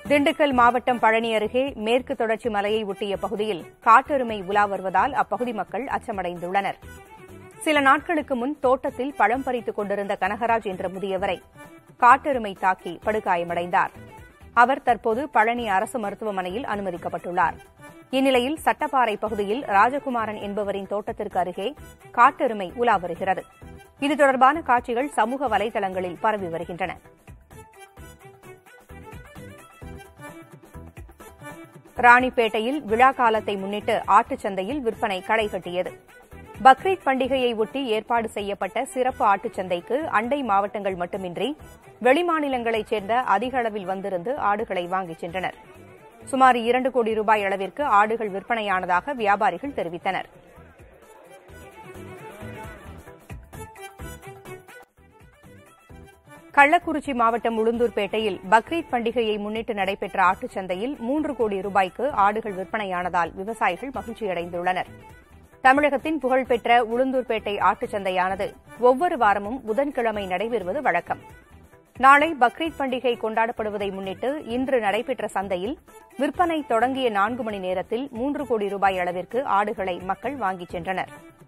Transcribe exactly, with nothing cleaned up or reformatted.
திண்டுக்கல் மாவட்டம் பழனி அருகே மேற்கு தொடர்ச்சி மலையை ஒட்டிய பகுதியில் காட்டெருமை உலா வருவதால் அப்பகுதி மக்கள் அச்சமடைந்துள்ளனர். சில நாட்களுக்கு முன் தோட்டத்தில் பழம் பறித்துக் கொண்டிருந்த கனகராஜ் என்ற முதியவரை காட்டெருமை தாக்கி படுகாயமடைந்தார். அவர் தற்போது பழனி அரசு மருத்துவமனையில் அனுமதிக்கப்பட்டுள்ளார். இந்நிலையில் சட்டப்பாறை பகுதியில் ராஜகுமாரன் என்பவரின் தோட்டத்திற்கு அருகே காட்டெருமை உலா வருகிறது. இது தொடர்பான காட்சிகள் சமூக வலைதளங்களில் பரவி வருகின்றன. ராணிப்பேட்டையில் விழா காலத்தை முன்னிட்டு ஆட்டுச்சந்தையில் விற்பனை களைகட்டியது. பக்ரீத் பண்டிகையை ஒட்டி ஏற்பாடு செய்யப்பட்ட சிறப்பு ஆட்டுச்சந்தைக்கு அண்டை மாவட்டங்கள் மட்டுமின்றி வெளிமாநிலங்களைச் சேர்ந்த அதிக அளவில் வந்திருந்து ஆடுகளை வாங்கிச் சென்றனர். சுமார் இரண்டு கோடி ரூபாய் அளவிற்கு ஆடுகள் விற்பனையானதாக வியாபாரிகள் தெரிவித்தனர். கள்ளக்குறிச்சி மாவட்டம் உளுந்தூர்பேட்டையில் பக்ரீத் பண்டிகையை முன்னிட்டு நடைபெற்ற ஆட்டுச்சந்தையில் மூன்று கோடி ரூபாய்க்கு ஆடுகள் விற்பனையானதால் விவசாயிகள் மகிழ்ச்சியடைந்துள்ளனர். தமிழகத்தின் புகழ்பெற்ற உளுந்தூர்பேட்டை ஆட்டுச்சந்தையானது ஒவ்வொரு வாரமும் புதன்கிழமை நடைபெறுவது வழக்கம். நாளை பக்ரீத் பண்டிகை கொண்டாடப்படுவதை முன்னிட்டு இன்று நடைபெற்ற சந்தையில் விற்பனை தொடங்கிய நான்கு மணி நேரத்தில் மூன்று கோடி ரூபாய் அளவிற்கு ஆடுகளை மக்கள் வாங்கிச் சென்றனர்.